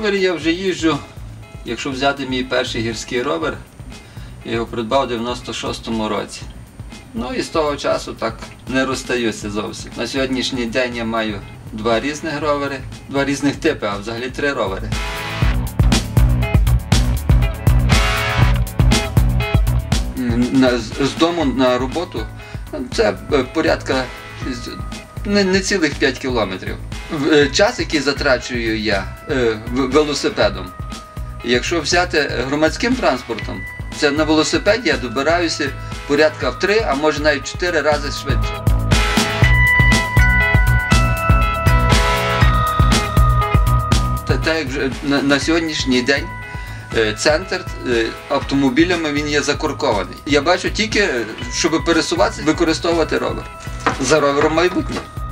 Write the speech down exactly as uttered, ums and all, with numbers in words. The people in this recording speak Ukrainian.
ровері я вже їжджу, якщо взяти мій перший гірський ровер, я його придбав у дев'яносто шостому році. Ну і з того часу так не розстаюся зовсім. На сьогоднішній день я маю два різних ровери, два різних типи, а взагалі три ровери. З дому на роботу це порядка не, не цілих п'ять кілометрів. Час, який затрачую я велосипедом, якщо взяти громадським транспортом, це на велосипеді я добираюся порядка в три, а може навіть чотири рази швидше. Так як вже на, на сьогоднішній день центр автомобілями він є закуркований. Я бачу тільки, щоб пересуватися, використовувати ровер. За ровером майбутнє.